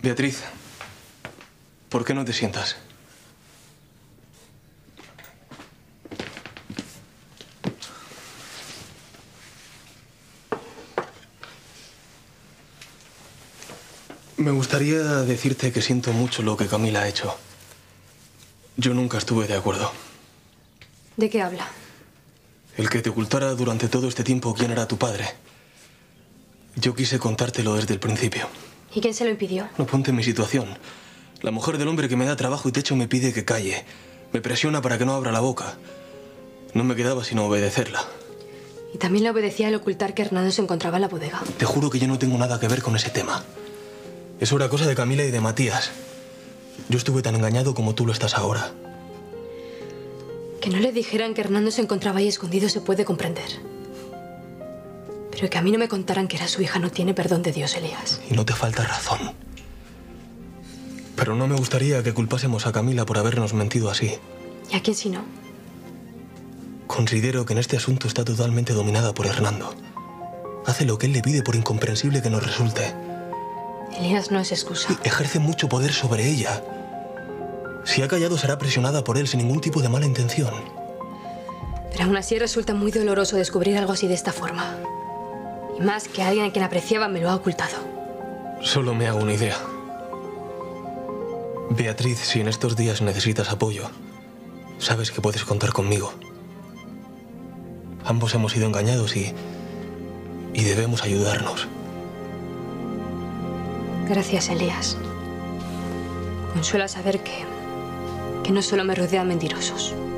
Beatriz, ¿por qué no te sientas? Me gustaría decirte que siento mucho lo que Camila ha hecho. Yo nunca estuve de acuerdo. ¿De qué habla? El que te ocultara durante todo este tiempo quién era tu padre. Yo quise contártelo desde el principio. ¿Y quién se lo impidió? No, ponte en mi situación. La mujer del hombre que me da trabajo y techo me pide que calle. Me presiona para que no abra la boca. No me quedaba sino obedecerla. Y también le obedecía al ocultar que Hernando se encontraba en la bodega. Te juro que yo no tengo nada que ver con ese tema. Eso era cosa de Camila y de Matías. Yo estuve tan engañado como tú lo estás ahora. Que no le dijeran que Hernando se encontraba ahí escondido se puede comprender. Pero que a mí no me contaran que era su hija no tiene perdón de Dios, Elías. Y no te falta razón. Pero no me gustaría que culpásemos a Camila por habernos mentido así. ¿Y a quién si no? Considero que en este asunto está totalmente dominada por Hernando. Hace lo que él le pide por incomprensible que nos resulte. Elías no es excusa. Y ejerce mucho poder sobre ella. Si ha callado será presionada por él sin ningún tipo de mala intención. Pero aún así resulta muy doloroso descubrir algo así de esta forma. Y más que alguien a quien apreciaba me lo ha ocultado. Solo me hago una idea. Beatriz, si en estos días necesitas apoyo, sabes que puedes contar conmigo. Ambos hemos sido engañados y debemos ayudarnos. Gracias, Elías. Consuela saber que no solo me rodean mentirosos.